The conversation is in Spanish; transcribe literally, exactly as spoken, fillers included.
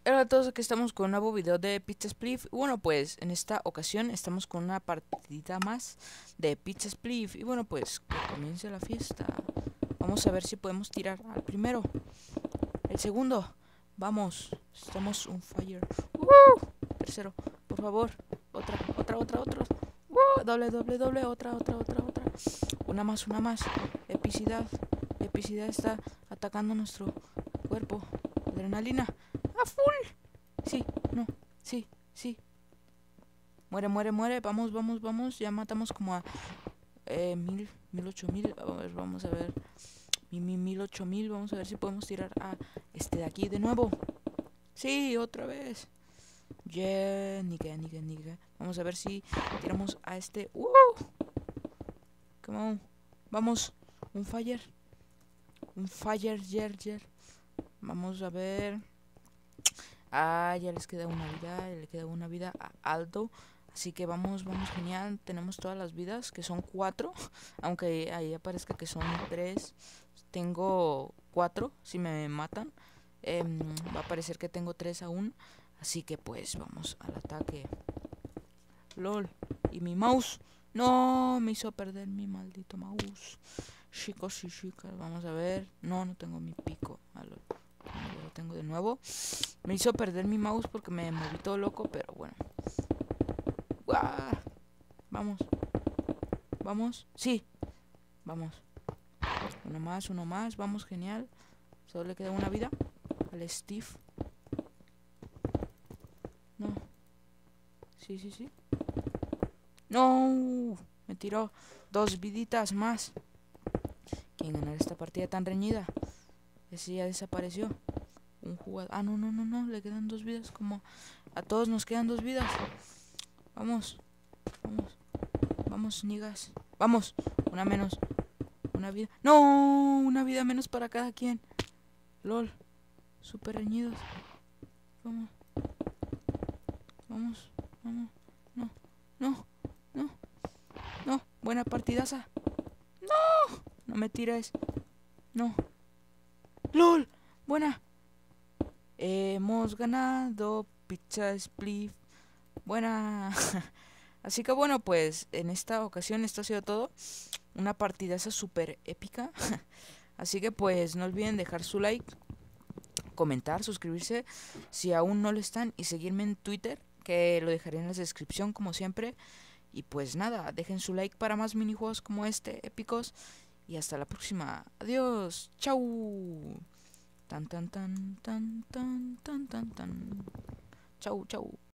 Hola a todos, aquí estamos con un nuevo video de Pizza Spliff. Y bueno, pues en esta ocasión estamos con una partidita más de Pizza Spliff. Y bueno, pues que comience la fiesta. Vamos a ver si podemos tirar al primero. El segundo. Vamos, estamos on fire. ¡Uh! Tercero, por favor. Otra, otra, otra, otra. ¡Uh! Doble, doble, doble. Otra, otra, otra, otra. Una más, una más. Epicidad. Epicidad está atacando nuestro cuerpo. Adrenalina. ¡A full! Sí, no, sí, sí. Muere, muere, muere. Vamos, vamos, vamos. Ya matamos como a eh, mil, mil ocho mil. A ver, vamos a ver. Mi, mi, mil ocho mil. Vamos a ver si podemos tirar a este de aquí de nuevo. Sí, otra vez. Yeah, niga, niga, niga. Vamos a ver si tiramos a este. ¡Uh! Come on. Vamos. Un fire. Un fire, yer, yer. Vamos a ver. Ah, ya les queda una vida, ya le queda una vida a Aldo. Así que vamos, vamos, genial. Tenemos todas las vidas, que son cuatro. Aunque ahí aparezca que son tres. Tengo cuatro, si me matan. Eh, va a parecer que tengo tres aún. Así que pues vamos al ataque. LOL. Y mi mouse. No, me hizo perder mi maldito mouse. Chicos y chicas, vamos a ver. No, no tengo mi pico. Ah, LOL. Ya lo tengo de nuevo. Me hizo perder mi mouse porque me moví todo loco, pero bueno. ¡Guau! Vamos. Vamos. Sí. Vamos. Uno más, uno más. Vamos, genial. Solo le queda una vida al Steve. No. Sí, sí, sí. No. Me tiró dos viditas más. ¿Quién ganará esta partida tan reñida? Ese ya desapareció. Un jugador. Ah, no, no, no, no. Le quedan dos vidas. Como a todos nos quedan dos vidas. Vamos. Vamos. Vamos, niggas. Vamos. Una menos. Una vida. No, una vida menos para cada quien. LOL. Super reñidos. Vamos. Vamos. Vamos. No. No. No. No. Buena partidaza. No. No me tires. No. LOL. Buena. Hemos ganado. Pizza Spliff. Buena. Así que bueno, pues en esta ocasión esto ha sido todo. Una partidaza súper épica. Así que pues no olviden dejar su like, comentar, suscribirse si aún no lo están y seguirme en Twitter, que lo dejaré en la descripción como siempre. Y pues nada, dejen su like para más minijuegos como este, épicos. Y hasta la próxima. Adiós. Chau. Tan tan tan tan tan tan tan tan. Chau, chau.